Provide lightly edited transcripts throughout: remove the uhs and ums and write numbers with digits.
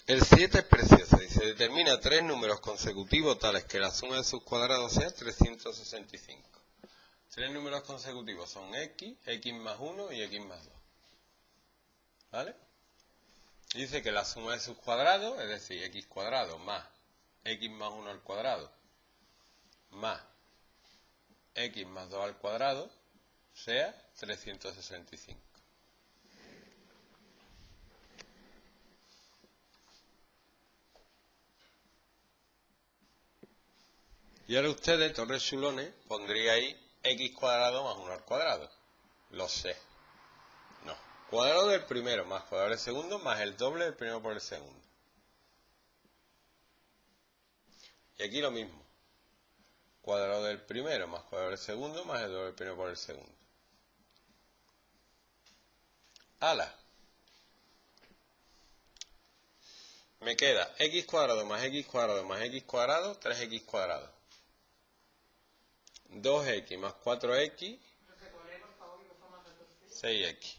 El 7 es precioso. Dice, determina tres números consecutivos tales que la suma de sus cuadrados sea 365. Tres números consecutivos son x, x más 1 y x más 2. ¿Vale? Dice que la suma de sus cuadrados, es decir, x cuadrado más x más 1 al cuadrado más x más 2 al cuadrado sea 365. Y ahora ustedes, torres chulones, pondríais x cuadrado más 1 al cuadrado. Lo sé. No. Cuadrado del primero más cuadrado del segundo más el doble del primero por el segundo. Y aquí lo mismo. Cuadrado del primero más cuadrado del segundo más el doble del primero por el segundo. ¡Hala! Me queda x cuadrado más x cuadrado más x cuadrado, 3x cuadrado. 2x más 4x, 6x.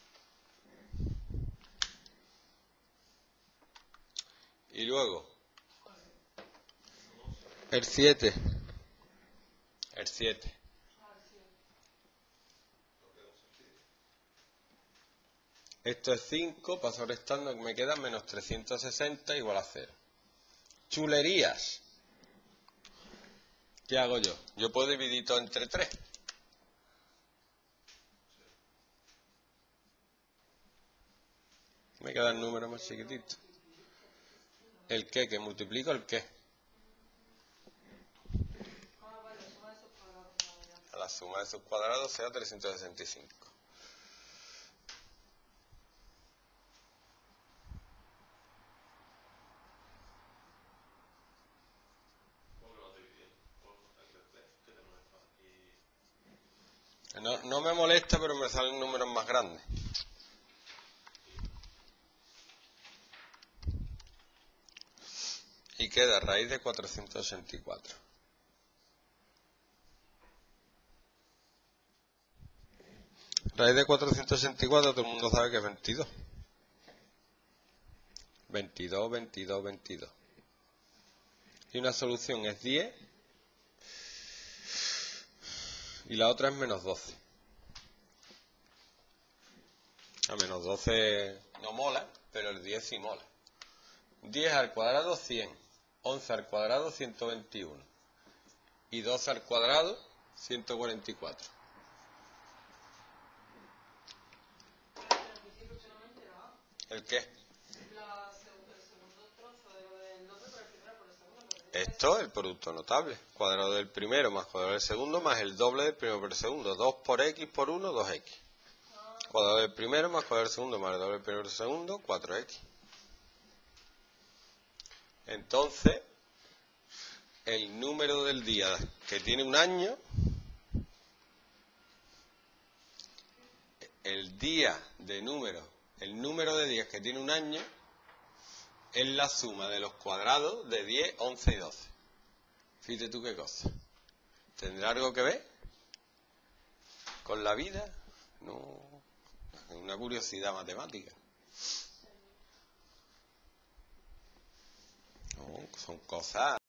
Y luego, el 7. El 7. Esto es 5, paso restando, me queda menos 360 igual a 0. ¡Chulerías! ¿Qué hago yo? Yo puedo dividir todo entre 3. Me queda el número más chiquitito. ¿El qué? ¿Que multiplico el qué? La suma de sus cuadrados sea 365. No me molesta, pero me salen números más grandes. Y queda raíz de 484. Raíz de 484 todo el mundo sabe que es 22. 22, 22, 22. Y una solución es 10 y la otra es menos 12. A menos 12 no mola, pero el 10 sí mola. 10 al cuadrado 100, 11 al cuadrado 121 y 12 al cuadrado 144. ¿El qué? Esto es el producto notable. Cuadrado del primero más cuadrado del segundo más el doble del primero por el segundo. 2 por x por 1, 2x. Cuadrado del primero más cuadrado del segundo más el doble del primero por el segundo, 4x. Entonces, el número del día que tiene un año, el número de días que tiene un año es la suma de los cuadrados de 10, 11 y 12. Fíjate tú qué cosa. ¿Tendrá algo que ver con la vida? No, es una curiosidad matemática. No, son cosas